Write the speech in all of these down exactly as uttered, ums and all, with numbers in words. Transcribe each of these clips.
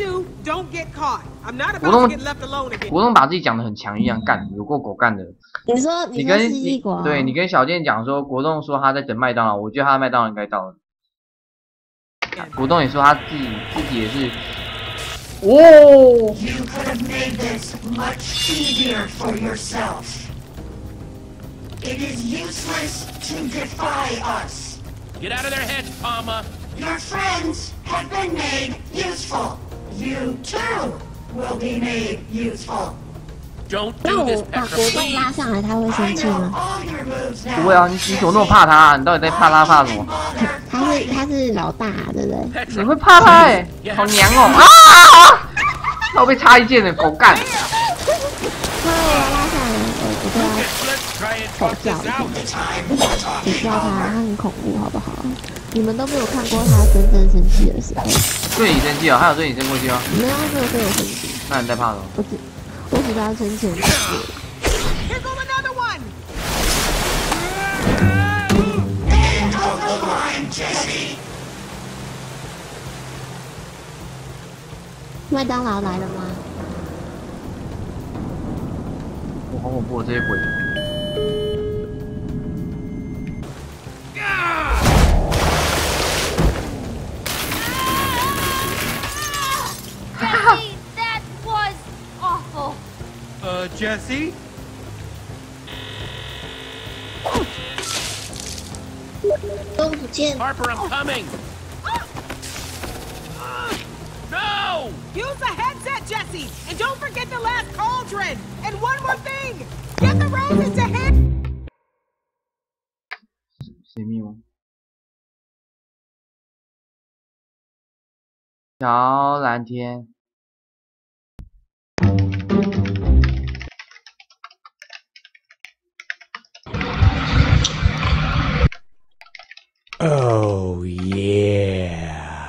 do, don't get caught. I'm not 国 about 栋 to get left alone again. 国栋把自己讲的很强一样，干有够狗干的。 你说你你说跟你世纪国， 对你跟小健讲说，国栋说他在等麦当劳，我觉得他的麦当劳应该到了。国栋也说他自己自己也是。哦。 You could have made this much easier for yourself. It is useless to defy us. Get out of their heads, Palma. Your friends have been made useful. You too will be made useful. Don't 那 do 我 this, 把 Petra, 国栋 please. 拉上来，他会 I 生气 know 吗？ all your moves 不会 now. 啊，你你怎么那么怕他、啊？你到底在怕他怕什么？ 他是他是老大，对不对？ Petra, 你会怕他哎、 Yeah. 好娘哦啊！那我被插一箭的狗干。 那我拉上来，我我都要 let's try and 吼 talk 叫 this 一 out. 下，你知道他他很恐怖，好不好？你们都没有看过他真正生气的时候， 对你生气哦？他有对你生过气吗？ 没有没有对我生气， 那你在怕什么？ 我只我只知道生气很恐怖。 Here goes another one. End of the line, Jesse. 麦当劳来了吗？ 我好恐怖，这些鬼。 Jesse, that was awful. Uh, Jesse? 都不见， Harper, I'm coming. No! Use the headset, Jesse, and don't forget the last cauldron. And one more thing, get the roses to him. 谁密吗？小蓝天。 Oh yeah.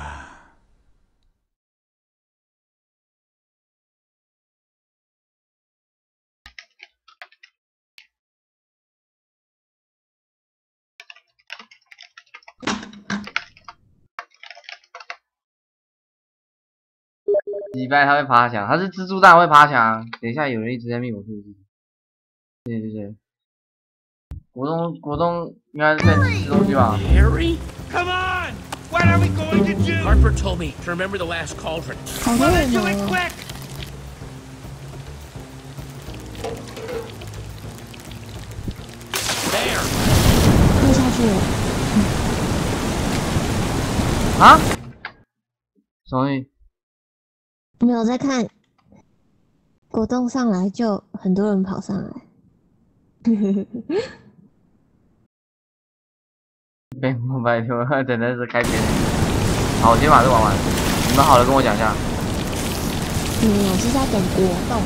礼拜他会爬墙，他是蜘蛛蛋会爬墙。等一下有人一直在密我，是不是？对对对，国栋国栋应该在吃东西吧？ Harry? Come on! What are we going to do? Harper told me to remember the last cauldron. 好多 Well, 人 then do 哦 it quick! 跳下去了。 啊？什么东西？ 没有在看，果冻上来就很多人跑上来。 被膜拜托，等的是开篇。好，我先把这玩完。你们好了跟我讲一下。 嗯，我是在等果冻。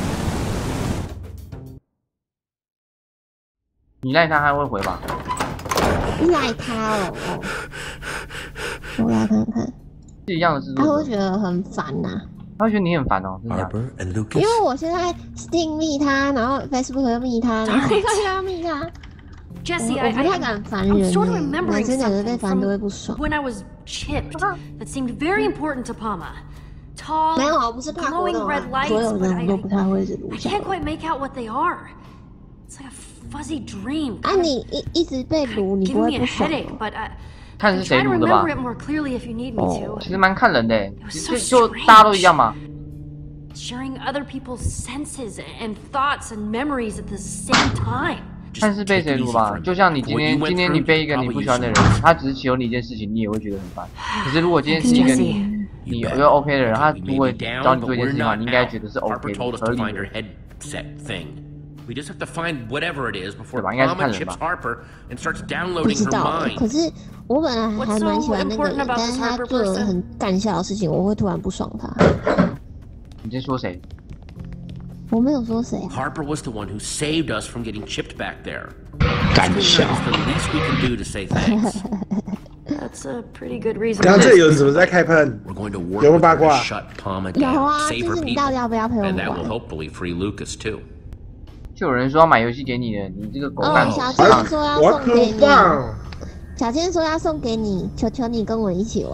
你赖他还会回吧？ 赖他哦，哦我来看看， 是一样的制他会作者。 觉得很烦呐、 他会觉得你很烦哦，真的假的？ Harper and 因 Lucas. 为我现在 Steam 密他，然后 Facebook 又密他，然后一个又要密他。 Jesse, 我 I, 我不太 I, 敢烦 I'm 人、 sort of 欸， remembering 男生感觉被 something 烦都会 from 不爽。 when I was chipped that seemed very important to Palma. Tall, 没有，我不是怕果 glowing 冻 red 啊， lights, 所有 but 人 I, 我都不太会一直 I 录下 can't 来。 quite make out what they are. It's like a fuzzy dream. 啊，你一一直被撸，你不 Giving 会 me 不 a 爽 headache, 哦？ but I, 看 I 是谁 try to 录的吧 remember？it more clearly if you need me 哦， to. 其实蛮看人的欸， was 就 so 就 strange. 大家都一样嘛。 Sharing other people's senses and thoughts and memories at the same time. 看是被谁撸吧，就像你今天今天你被一个你不喜欢的人，他只是求你一件事情，你也会觉得很烦。可是如果今天是一个你你觉得 OK 的人，他如果找你做一件事情的话，你应该觉得是 OK 的，合理的。 We just have to find whatever it is before 对吧？应该是 Palma 看人 chips 吧。 Harper and starts 不 downloading 知 her 道欸， mind. 可是我本来还蛮喜欢那个 What's so 人， important about 但是 this 他 Harper 做了 person? 很干笑的事情，我会突然不爽他。 你在说谁？ 我没有说谁啊， Harper was the one who saved us from getting chipped back there. 干 It's 笑。 the least we can do to say thanks. That's a pretty good reason. 刚刚这里有人怎么在开喷？ We're going to work 有没有 with 八 her 卦 to shut Palma 有 down, 啊， save 就 her 是你到底 people, 要不要陪我 and that will 玩？ hopefully free Lucas too. 就有人说要买游戏给你的，你这个狗蛋哦， 狗小棒千说要我送给可你， 棒！ 小千说要送给你，求求你跟我一起玩。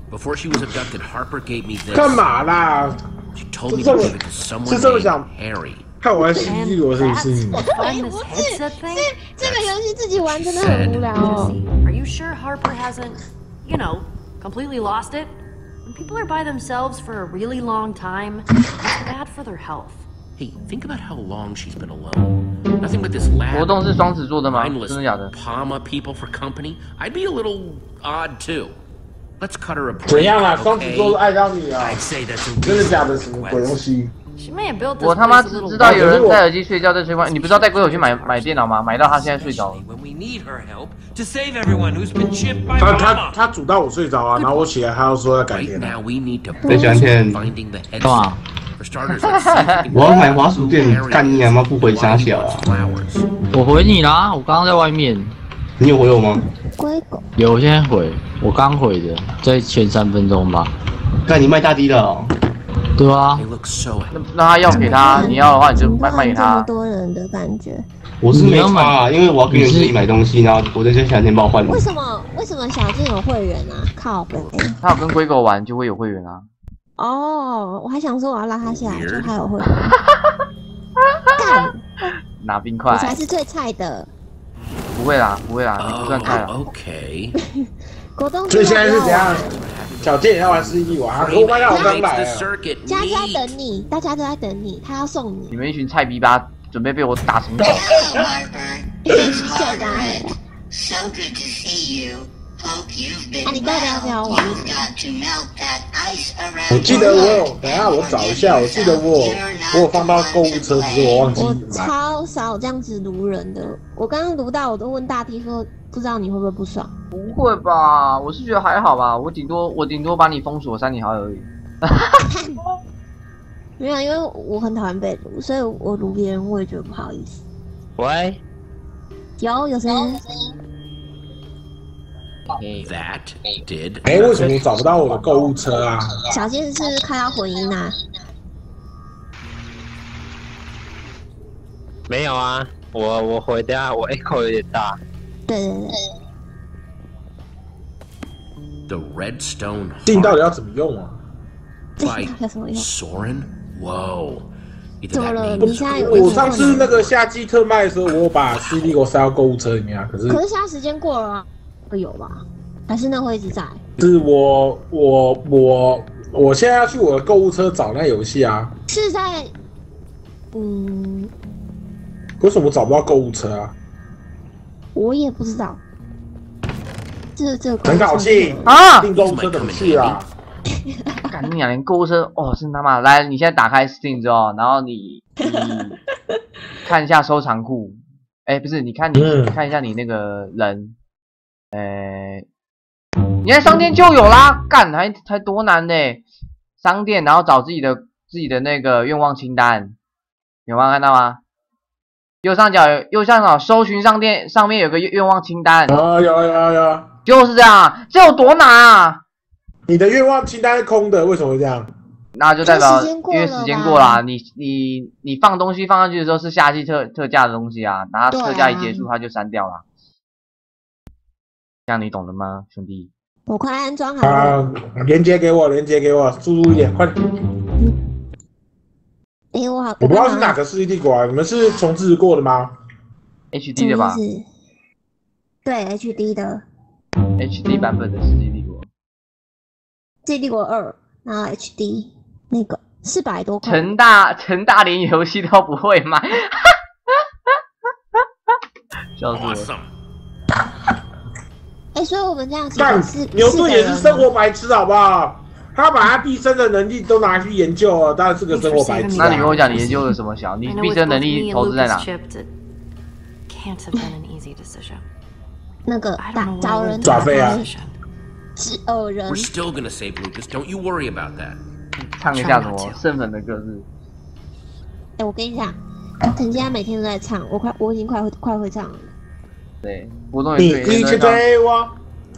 Before she was abducted, Harper gave me this. 干嘛啦？ She told me to give it to someone named Harry. 看我C D 我是不是？ Find this headset thing? 这个游戏自己玩真的很无聊哦。 Are you sure Harper hasn't, you know, completely lost it? When people are by themselves for a really long time, it's bad for their health. Hey, think about how long she's been alone. Nothing but this lab. 活动是双子座的吗？ Mindless 真的假的？ Palma people for company. I'd be a little odd too. Let's cut her a break. 怎样啦？双子座爱上你啊？ I'd say that's a 真的假的？什么鬼东西？ She may have built this 我他妈 place a 只 little 知道有人戴耳机睡觉在吹风，你不知道带龟友去买买电脑吗？买到他现在睡着了。 When we need her help to save everyone who's been chipped by 他他 Palma. 他煮到我睡着啊，然后我起来，他又说要改 Right 天。 now we need to 最喜欢骗 finding the 干嘛？ headset. For starters, let's see if we can 我要买滑鼠垫，干你娘妈不回傻小啊！ flowers. 我回你啦，我刚刚在外面。 你有回我吗？ 龟狗。 有，我现在回，我刚回的，在前三分钟吧。 干你卖大低了哦。 对啊。 They look so 那那他要给他，你要的话你就卖卖给这么他。 多人的感觉。 我是没差啊，因为我要跟你自己买东西，然后我在这前两天帮我换。 为什么为什么小静有会员啊？靠北。 他有跟龟狗玩就会有会员啊。 哦，我还想说我要拉他下来，就他有会员。干， 拿冰块。 我才是最菜的。 不会啦，不会啦，你不算菜了。 Okay. 国中。 所以现在是怎样？小健也要玩C D 玩，我妈让我刚来了。 佳佳等你，大家都在等你，他要送你。 你们一群菜逼吧，准备被我打成狗。 谢大。 So good to see you. Hope you've been 啊，你到底要不要玩？ You've got to melt that ice around 我记得我有，等一下我找一下，我记得我有我有放到购物车，只是我忘记我买。 超少这样子撸人的，我刚刚撸到，我都问大 T 说，不知道你会不会不爽？ 不会吧？我是觉得还好吧，我顶多我顶多把你封锁删你好友而已。 没有，因为我很讨厌被撸，所以我撸别人我也觉得不好意思。 喂， 有有声音。 That did. 哎，为什么找不到我的购物车啊？ 小健是开到混音啊？ 没有啊，我我回等下我 echo 有点大。 对对对。 The redstone. 镜到底要怎么用啊？ By Soren? Whoa. 怎么了？你现在有？ 我上次那个夏季特卖的时候，我把 C D 给我塞到购物车里面啊，可是可是现在时间过了啊，会有吧？还是那会一直在？ 是我我我我现在要去我的购物车找那游戏啊。 是在，嗯， 为什么找不到购物车啊？ 我也不知道。这这很搞气啊！ 订购物车怎么去啊？ 干你娘！连购物车哦，真他妈！来，你现在打开 Steam 之后，然后你你看一下收藏库。哎，不是，你看你、嗯、看一下你那个人，呃，你在商店就有啦，干还还多难呢？商店，然后找自己的自己的那个愿望清单，有吗？看到吗？右上角右上角搜寻商店上面有个愿望清单。 啊，有有有， 就是这样，这有多难啊？ 你的愿望清单是空的，为什么会这样？ 那就代表因为时间过啦，你你你放东西放上去的时候是夏季特特价的东西啊，然后特价一结束它就删掉了。这样你懂了吗，兄弟？ 我快安装好了。 啊，连接给我，连接给我，速度一点，快点。 哎、欸，我好， 我不知道是哪个世纪帝国啊？你们是重置过的吗 ？H D 的吧？ 对 ，H D 的。 H D 版本的世纪帝国。 世纪帝国二，然后 H D 那个四百多块。 陈大陈大连游戏都不会买，笑死我了。 哎、欸，所以我们这样子是牛顿也是生活白痴，好不好？他把他毕生的能力都拿去研究了，当然是个生活白痴、啊。 那你跟我讲，你研究了什么小？你毕生能力投资在哪？ 那个打找人抓飞啊！ 是偶人。 We're still gonna save Lucas. Don't you worry about that. 唱一下什么圣粉的歌是？ 哎、欸，我跟你讲，陈家每天都在唱，我快我已经快会快会唱了。 对，活动也你一起陪我。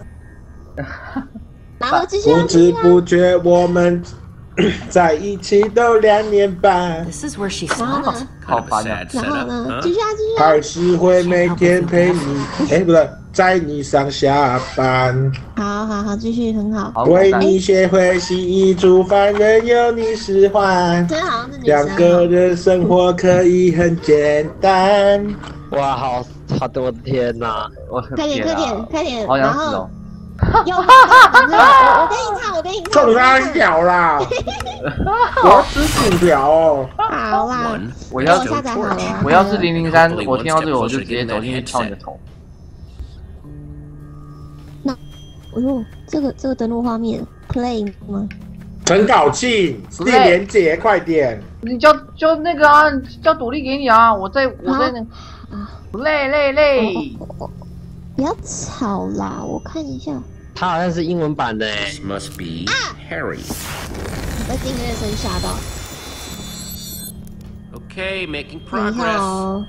然后继续、啊。 不知不觉我们在一起都两年半。 This is where she stopped. 好烦啊！ 然后呢？继续啊，继续啊。 还是会每天陪你。哎，不对， 载你上下班。 好好好，继续很好。 为你学会洗衣煮饭，任由你使唤。 这好像是女生。 两个人生活可以很简单。 哇，好好的，我的天哪！ 我快点快点快点， 好然后想死哦！ 又我我跟你唱，我跟你唱。 中三条啦！我要吃薯条哦。 好啦， 我要下载好了。 我要是零零三，我听到这个我就直接走进去敲你的头。 那，哎呦，这个这个登录画面 play 吗？ 陈搞庆，订连结，快点！ 你叫叫那个啊，叫朵莉给你啊，我在我在那。累累累！ 不要吵啦，我看一下。 它好像是英文版的诶。 Must be Harry. 被订阅声吓到。 Okay, making 等一下 progress. 哦。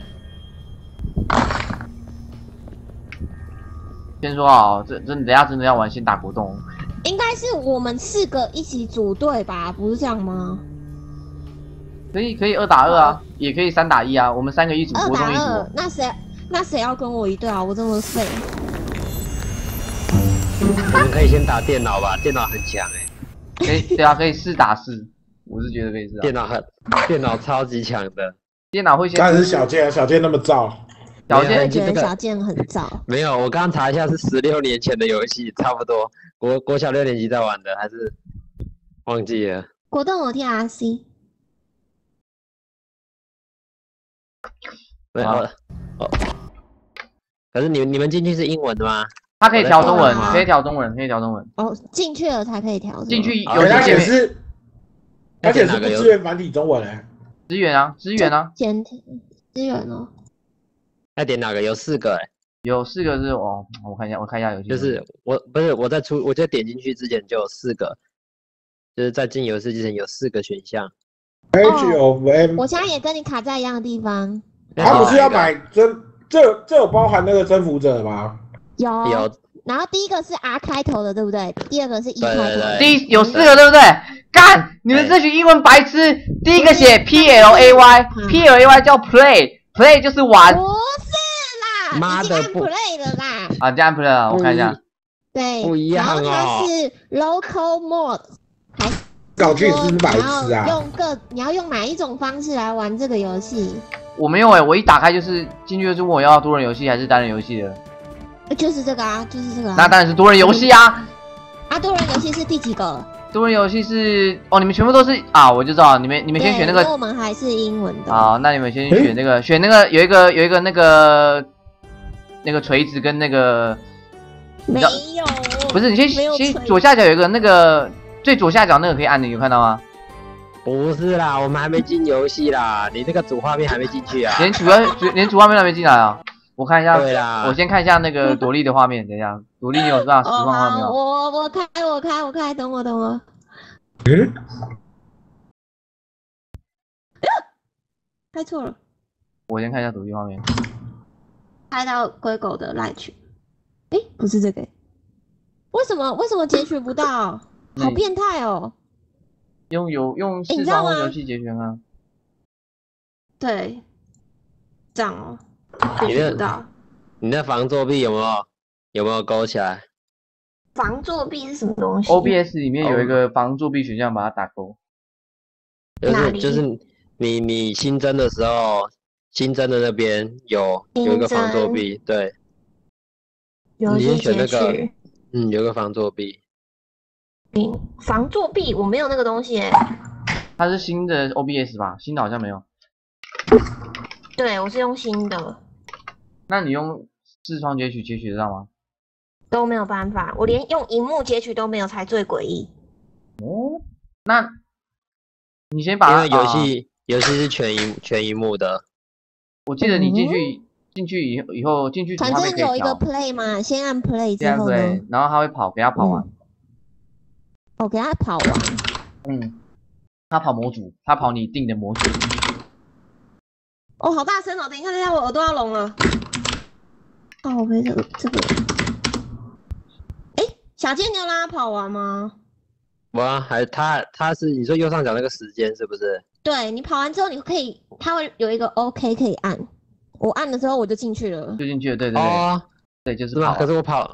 先说啊，这真等下真的要玩先打国栋。 应该是我们四个一起组队吧，不是这样吗？ 可以可以二打二啊，也可以三打一啊，我们三个一组，国栋一组。 二，那谁那谁要跟我一队啊？我这么废。 你们可以先打电脑吧，电脑很强哎。 可以对啊，可以四打四，我是觉得可以四打。 电脑很，电脑超级强的。 电脑会先。 但是小健，小健那么燥。 小健觉得小健很燥。 没有，我刚刚查一下是十六年前的游戏，差不多。国国小六年级在玩的，还是忘记了。 国栋我 T R C。 没有了。哦。可是你你们进去是英文的吗？ 它可以调中文，可以调中文，可以调中文。 哦，进去了才可以调。 进去有而且是，而且是不支援繁体中文诶。 支援啊，支援啊。 简体支援哦。 要点哪个？有四个哎。 有四个是哦，我看一下，我看一下游戏。 就是我不是我在出，我在点进去之前就有四个，就是在进游戏之前有四个选项。 H of M。 我现在也跟你卡在一样的地方。 他不是要买征，这这有包含那个征服者吗？ 有有。 然后第一个是 R 开头的，对不对？第二个是 E 开头的。 第一有四个，对不对？干，你们这群英文白痴！第一个写 P L A Y，P L A Y 叫 play，play 就是玩。 不是啦， 妈的， 已经按 play 了啦。 啊，这样 play 了，我看一下。 对， 不一样哦。 然后它是 local mode， 还是搞去是白痴啊！ 用各你要用哪一种方式来玩这个游戏？ 我没有哎、欸，我一打开就是进去就是问我要多人游戏还是单人游戏的。 就是这个啊，就是这个、啊。 那当然是多人游戏啊！ 啊，多人游戏是第几个？ 多人游戏是哦，你们全部都是啊，我就知道你们你们先选那个。 我们还是英文的。 好，那你们先选那个，选那个有一个有一个那个那个锤子跟那个。 没有。 不是，你先先左下角有一个那个最左下角那个可以按的，有看到吗？ 不是啦，我们还没进游戏啦，你那个主画面还没进去啊。 连主要连主画面都没进来啊！我看一下， 对啦， 我先看一下那个朵莉的画面。等一下，朵莉你有多少实况画面？ 我我开我开我开，等我等我。 嗯？ 开错了。 我先看一下朵莉画面。 开到龟狗的赖群。哎，不是这个。为什么为什么截取不到？好变态哦！ 用有用视窗或游戏截拳啊？ 对，这样哦。 你那，你那防作弊有没有有没有勾起来？ 防作弊是什么东西 ？O B S 里面有一个防作弊选项，把它打勾。 就是就是你你新增的时候，新增的那边有有一个防作弊，对。你先选那个，嗯，有个防作弊。 嗯，防作弊我没有那个东西耶。 它是新的 O B S 吧？新的好像没有。 对，我是用新的。 那你用视窗截取截取得到吗？ 都没有办法，我连用荧幕截取都没有，才最诡异。 哦，那你先把因为游戏游戏是全荧全荧幕的。 我记得你进去进去以后以后进去反正有一个 play 嘛，先按 play 之后呢， 然后它会跑，给它跑完。 哦，给它跑完。 嗯，它跑模组，它跑你定的模组。 哦，好大声哦！等一下，等一下，我耳朵要聋了。哦，我被这个这个。哎，小健，你有让他跑完吗？ 我啊，还他他是你说右上角那个时间是不是？ 对，你跑完之后，你可以，它会有一个 OK 可以按，我按了之后我就进去了。 就进去了，对对对。 哦， 对，就是跑、啊。 跑。 可是我跑，